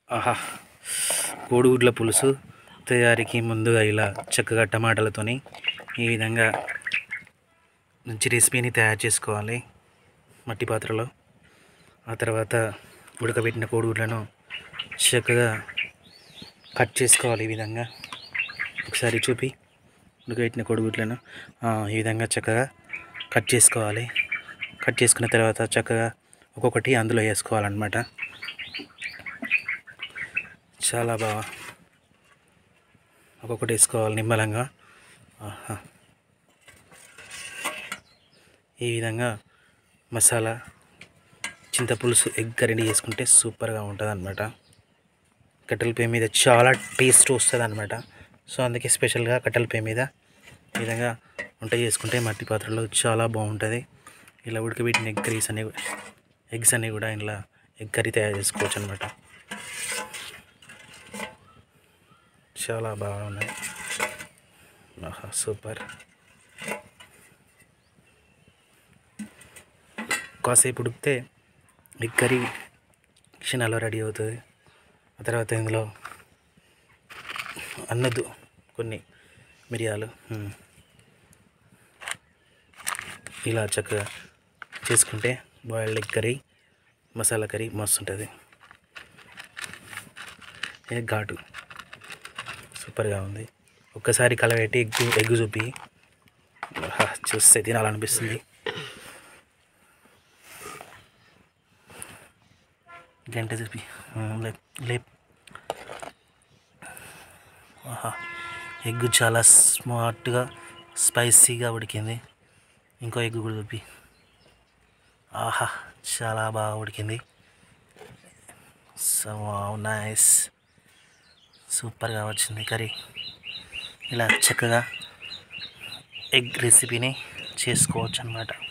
ఆహా! కోడిగుడ్ల పులుసు తయారీకి ముందుగా ఇలా చక్కగా టమాటాలతోని ఈ విధంగా మంచి రెసిపీని తయారు చేసుకోవాలి మట్టి పాత్రలో. ఆ తర్వాత ఉడకబెట్టిన కోడిగుడ్లను చక్కగా కట్ చేసుకోవాలి. ఈ విధంగా ఒకసారి చూపి ఉడకబెట్టిన కోడిగుడ్లను ఈ విధంగా చక్కగా కట్ చేసుకోవాలి. కట్ చేసుకున్న తర్వాత చక్కగా ఒక్కొక్కటి అందులో వేసుకోవాలన్నమాట. చాలా బాగా ఒక్కొక్కటి వేసుకోవాలి నిమ్మలంగా. ఈ విధంగా మసాలా చింతపులుసు ఎగ్ కర్రీ చేసుకుంటే సూపర్గా ఉంటుంది అన్నమాట. కట్టెల పొయ్యి మీద చాలా టేస్ట్ వస్తుంది అన్నమాట. సో అందుకే స్పెషల్గా కట్టెల పొయ్యి మీద ఈ విధంగా వంట చేసుకుంటే మట్టి పాత్రలో చాలా బాగుంటుంది. ఇలా ఉడకబెట్టిన ఎగ్స్ అన్నీ కూడా ఇలా ఎగ్ కర్రీ తయారు చేసుకోవచ్చు అన్నమాట. చాలా బాగున్నాయి. ఆహా, సూపర్. కాసేపు ఉడికితే ఎగ్ కర్రీ క్షణాల్లో రెడీ అవుతుంది. ఆ తర్వాత ఇందులో అన్నదు కొన్ని మిరియాలు ఇలా చక్కగా చేసుకుంటే boiled egg curry masala curry మస్తు ఉంటుంది. ఘాటు సూపర్గా ఉంది. ఒక్కసారి కలబెట్టి ఎగ్గు చూపి చూస్తే తినాలనిపిస్తుంది. గంట చూపి లేప్. ఆహా, ఎగ్ చాలా స్మార్ట్గా స్పైసీగా ఉడికింది. ఇంకో ఎగ్ కూడా చూపి. ఆహా, చాలా బాగా ఉడికింది. సో నైస్, సూపర్గా వచ్చింది కర్రీ. ఇలా చక్కగా ఎగ్ రెసిపీని చేసుకోవచ్చు అన్నమాట.